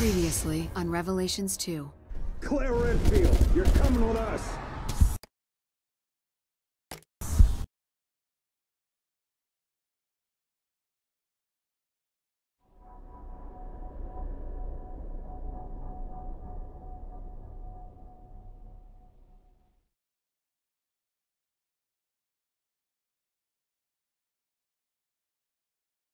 Previously on Revelations 2. Claire Redfield, you're coming with us.